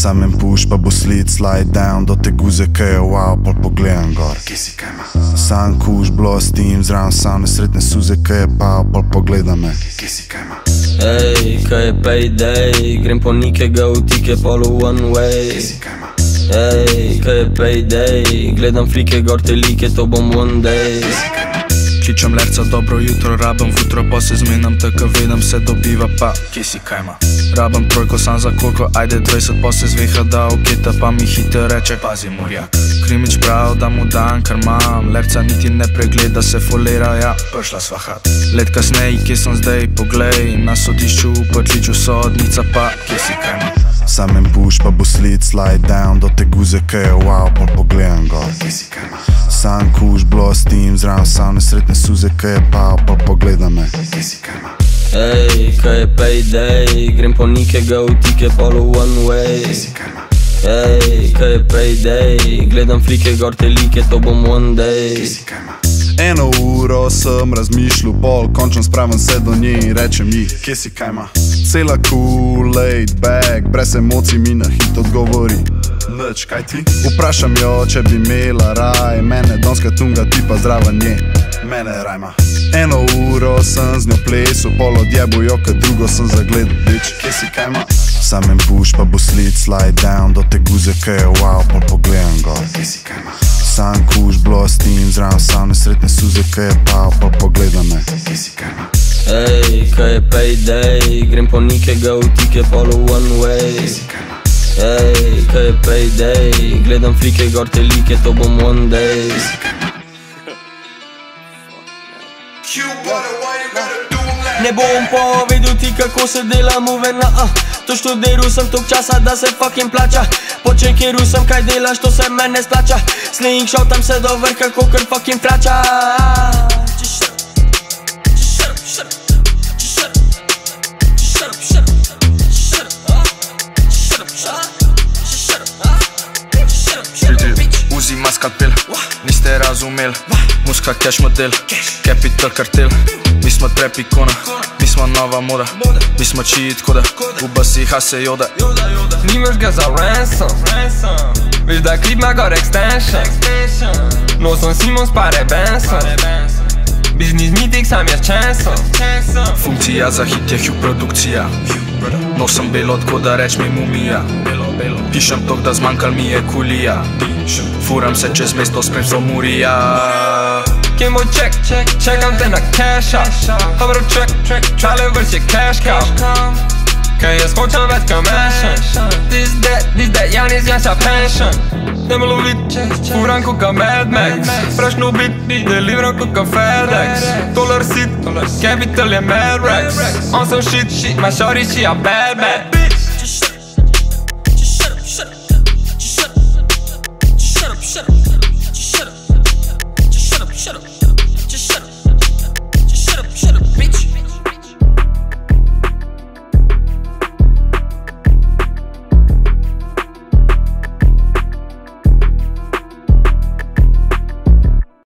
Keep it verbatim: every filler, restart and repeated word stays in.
Sam en push pa bo slid, slide down do te guze, kaj je wow, pol pogledam gor. Kje si, kaj ima? Sam kuš, blo s tim, zraven sam nesretne suze, kaj je pa, pol pogledam me. Kje si, kaj ima? Ej, kaj je payday, grem po nikega vtike, pol v one way. Kje si, kaj ima? Ej, kaj je payday, gledam flike gor te like, to bom one day. Kje si, kaj ima? Kličem lerca, dobro jutro, rabam futro, pa se zmenam, tako vedem, se dobiva pa. Kje si, kaj ima? Rabam trojko, sam za koliko, ajde dvajset, pa se zveha da oketa, pa mi hiter reče, pazi morjak. Krimič prav, da mu dan, kar mam, lerca niti ne pregleda, se folera, ja, prišla sva hat. Let kasneji, kje sem zdaj, poglej, na sodišču, v Prtliču sodnica pa. Kje si, kaj ima? Sam en push pa bo slid, slide down do te guze, kaj je wow, pol pogledam gor. Kje si, kaj ima? Sam kuš, blo s tim, zraven sam nesretne suze, kaj je pa, pol pogledam me. Kje si, kaj ima? Ej, kaj je payday, grem po nikega vtike, pol v one way. Kje si, kaj ima? Ej, kaj je payday, gledam flike gor te like, to bom one day. Kje si, kaj ima? Eno uro sem razmišljal, pol končno spravim se do nje in rečem ji, kje si, kaj ima? Cela cool, laid back, brez emocij mi na hit odgovori, nič, kaj ti? Vprašam jo, če bi imela raj, mene donska tunga tipa zraven nje, mene rajma. Eno uro sem z njo plesal, pol odjebujo, kad drugo sem zagledal, bitch, kje si, kaj ima? Sam en push pa bo slid, slide down do te guze, kaj je wow, pol pogledam gor. Kje si, kaj ima? Sam kuš, blo s tim, zraven sam nesretne suze, kaj je pa, pol pogledam me. Kje si, kaj ima? Ej, kaj je payday, grem po nikega vtike, pol v one way. Kje si, kaj ima? Ej, kaj je payday, gledam flike gor te like, to bom one day. Kje si, kaj ima? Ne bom povedal ti, kako se dela movena, uh. To študiral sem tok časa, da se fucking plača. Počekiral sem, kaj delaš, to se mene splača. Slingshot tam se do vrha, kakor fucking frača. Uzi maska pil, niste razumel, muska cash model, capital kartel. Mi smo trap ikona, mi smo nova moda, mi smo cheat koda, v basi hase joda. Nimaš ga za ransom, veš da klip ima gor extension. Nosom Simons pare Benson, biznis meeting sam je čensom. Funkcija za hit je hug produkcija, nosim belo, tako da reč mi mumija. Pišem tok, da zmanjkal mi je kulija, furam se čez mesto, spremstvo Murija. Kje moj check, čekam te na cash out. Dobro check, čale vrš je cash cow. Kaj jaz hočem več commission. This that, this that, Janis Janša pension. Nemo lovit, furam koga Mad Max. Fresh no beat, deliveram koga FedEx. Dolar sit, capital je mad racks. On some shit, my shorty she a bad bad.